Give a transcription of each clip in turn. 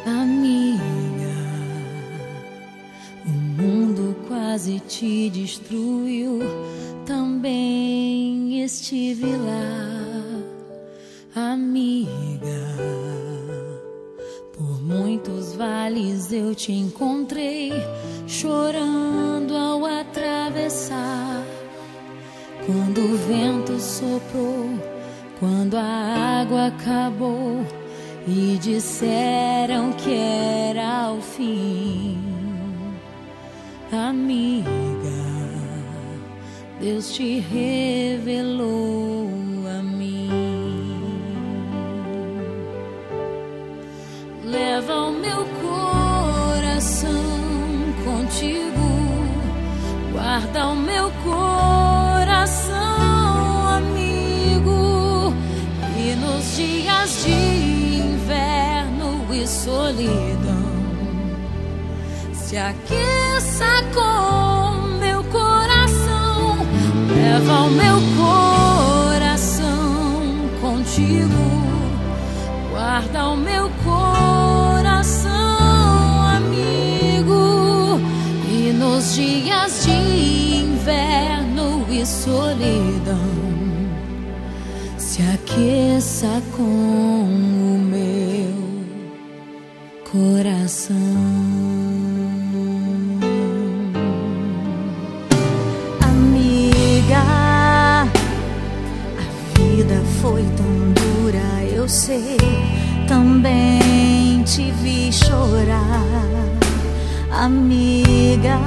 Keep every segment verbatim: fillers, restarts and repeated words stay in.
Amiga, o mundo quase te destruiu, também estive lá. Amiga, por muitos vales eu te encontrei, chorando ao atravessar. Quando o vento soprou, quando a água acabou e disseram que era o fim. Amiga, Deus te revelou a mim. Leva o meu coração contigo, guarda o meu coração, amigo. E nos dias de inverno e solidão, se aqueça com meu coração. Leva o meu coração contigo, guarda o meu coração, amigo. E nos dias de inverno e solidão, se aqueça com o meu coração. Amiga, a vida foi tão dura, eu sei, também te vi chorar. Amiga,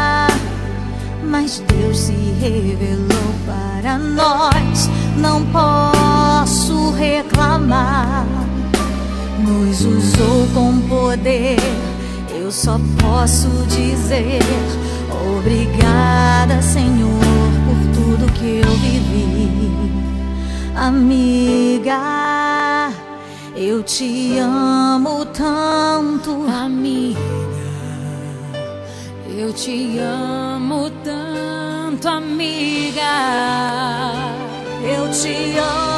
mas Deus se revelou para nós, não posso reclamar. Nos usou com poder, eu só posso dizer obrigada, Senhor, por tudo que eu vivi. Amiga, eu te amo tanto. Amiga, eu te amo tanto, amiga. Eu te amo.